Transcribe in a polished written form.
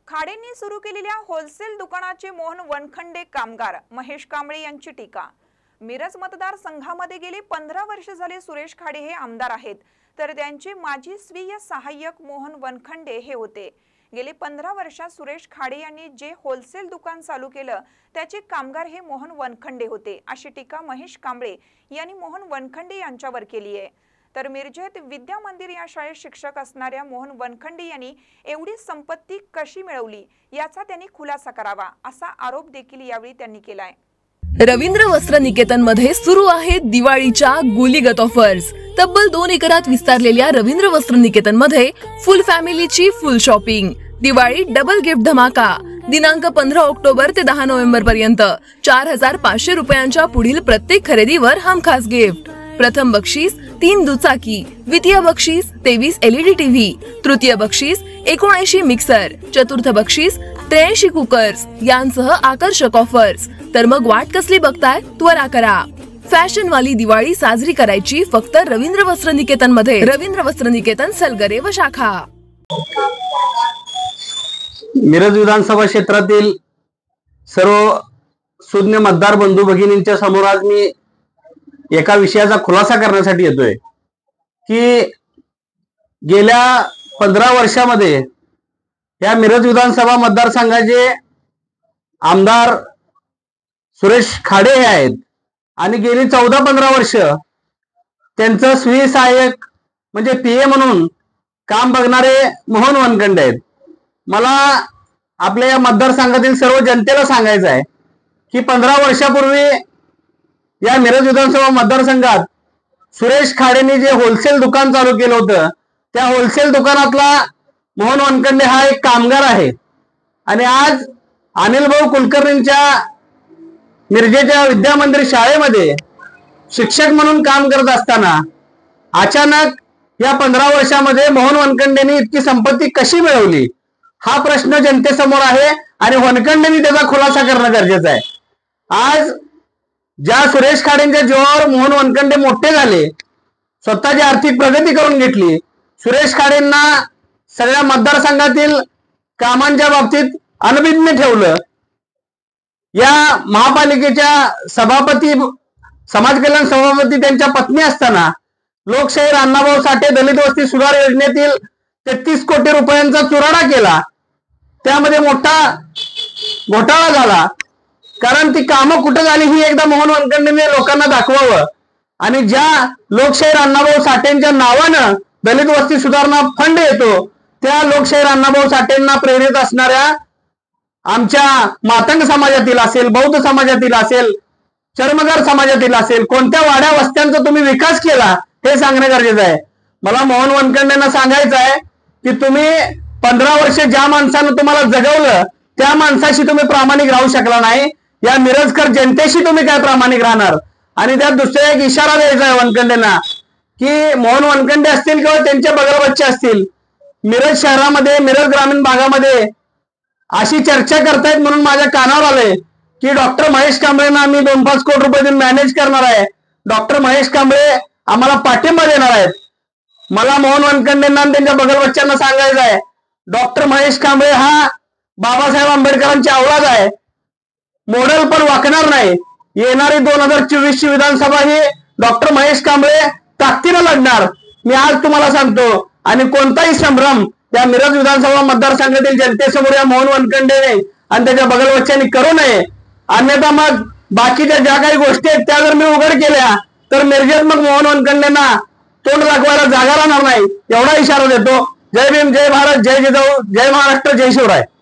खाडेंनी सुरू केलेल्या होलसेल दुकानाचे मोहन वनखंडे कामगार महेश कांबळे यांची टीका। मिरज मतदारसंघामध्ये गेली 15 वर्ष झाले सुरेश खाडे हे आमदार आहेत, तर त्यांचे माजी स्वीय सहाय्यक मोहन वनखंडे हे होते। गेली 15 वर्षात सुरेश खाडे यांनी जे होलसेल दुकान चालू केलं त्याचे कामगार हे मोहन वनखंडे होते, अशी टीका महेश कांबळे यांनी मोहन वनखंडे यांच्यावर केली आहे। तर मिरजेत विद्या मंदिर या शाळेत शिक्षक असणाऱ्या मोहन वनखंडे यांनी एवढी संपत्ती कशी मिळवली याचा त्यांनी खुलासा करावा, असा आरोप देखील यावेळी त्यांनी केलाय। रवींद्र वस्त्र निकेतन मध्ये सुरू आहेत दिवाळीच्या गुलीगत ऑफर्स। तब्बल 2 एकरात विस्तारलेल्या रवींद्र वस्त्र निकेतन मध्ये फुल फॅमिलीची full shopping. Diwali double gift धमाका दिनांक 15 ऑक्टोबर ते 10 नोव्हेंबर पर्यंत 4500 रुपयांच्या पुढील प्रत्येक खरेदीवर हमखास गिफ्ट। प्रथम बक्षीस 3 दुचाकी, द्वितीय बक्षीस 23 LED टीव्ही, तृतीय बक्षीस 79 मिक्सर, चतुर्थ बक्षीस 83 कुकर्स यांसह आकर्षक ऑफर्स। तर मग वाट कसली बघताय, त्वरा करा। फॅशन वाली दिवाळी साजरी करायची फक्त रवींद्र वस्त्र निकेतन मध्ये। रवींद्र वस्त्र निकेतन, सलगरे व शाखा। मिरज विधानसभा क्षेत्रातील सर्व सुज्ञ मतदार बंधू भगिनींच्या समोर आज मी एका विषयाचा खुलासा करण्यासाठी येतोय की गेल्या 15 वर्षामध्ये या मिरज विधानसभा मतदारसंघाचे आमदार सुरेश खाडे हे आहेत आणि गेली 14-15 वर्ष त्यांचं स्वीय सहाय्यक म्हणजे पीए म्हणून काम बघणारे मोहन वनखंडे आहेत। मला आपल्या या मतदारसंघातील सर्व जनतेला सांगायचं आहे की 15 वर्षापूर्वी या मिरज विधानसभा मतदारसंघात सुरेश खाडेंनी जे होलसेल दुकान चालू केलं होतं त्या होलसेल दुकानातला मोहन वनखंडे हा एक कामगार आहे। आणि आज अनिल भाऊ कुलकर्णींच्या मिरजेच्या विद्या मंदिर शाळेमध्ये शिक्षक म्हणून काम करत असताना अचानक या 15 वर्षामध्ये मोहन वनखंडेंनी इतकी संपत्ती कशी मिळवली हा प्रश्न जनतेसमोर आहे आणि वनखंडेंनी त्याचा खुलासा करणं गरजेचं आहे। आज ज्या सुरेश खाडेंच्या जीवावर मोहन वनखंडे मोठे झाले, स्वतःची आर्थिक प्रगती करून घेतली, सुरेश खाडेंना सगळ्या मतदारसंघातील कामांच्या बाबतीत अनभिज्ञ ठेवलं, या महापालिकेच्या सभापती समाज कल्याण सभापती त्यांच्या पत्नी असताना लोकशाहीर अण्णाभाऊ साठे दलित वस्ती सुधार योजनेतील 33 कोटी रुपयांचा चुराडा केला, त्यामध्ये मोठा घोटाळा झाला। कारण ती कामं कुठं झाली ही एकदा मोहन वनखंडेने लोकांना दाखवावं आणि ज्या लोकशाहीर अण्णाभाऊ साठेंच्या नावानं दलित वस्ती सुधारणा फंड येतो त्या लोकशाहीर अण्णाभाऊ साठेंना प्रेरित असणाऱ्या आमच्या मातंग समाजातील असेल, बौद्ध समाजातील असेल, चर्मकार समाजातील असेल, कोणत्या वाड्या वस्त्यांचा तुम्ही विकास केला हे सांगणं गरजेचं आहे। मला मोहन वनखंडेंना सांगायचं आहे की तुम्ही 15 वर्ष ज्या माणसानं तुम्हाला जगवलं त्या माणसाशी तुम्ही प्रामाणिक राहू शकला नाही, या मिरजकर जनतेशी तुम्ही काय प्रामाणिक राहणार। आणि त्यात दुसरा एक इशारा द्यायचा आहे वनखंडेंना की मोहन वनखंडे असतील किंवा त्यांचे बगल बच्चे असतील, मिरज शहरामध्ये मिरज ग्रामीण भागामध्ये अशी चर्चा करतायत म्हणून माझ्या कानावर आले की डॉक्टर महेश कांबळेंना आम्ही 2-5 कोटी रुपये देऊन मॅनेज करणार आहे, डॉक्टर महेश कांबळे आम्हाला पाठिंबा देणार आहेत। मला मोहन वनखंडेंना त्यांच्या बगल बच्च्यांना सांगायचं आहे, डॉक्टर महेश कांबळे हा बाबासाहेब आंबेडकरांची औलाद आहे, मॉडेल पण वाकणार नाही। येणारी 2024 ची विधानसभा ही डॉक्टर महेश कांबळे ताकदीने लढणार, मी आज तुम्हाला सांगतो। आणि कोणताही संभ्रम या मिरज विधानसभा मतदारसंघातील जनतेसमोर या मोहन वनखंडेने आणि त्याच्या बगल बच्च्यांनी करू नये, अन्यथा मग बाकीच्या ज्या काही गोष्टी आहेत त्या जर मी उघड केल्या तर मिरजेत मग मोहन वनखंडेंना तोंड दाखवायला जागा राहणार नाही, एवढा इशारा देतो। जय भीम, जय भारत, जय जिजाऊ, जय महाराष्ट्र, जय शिवराय।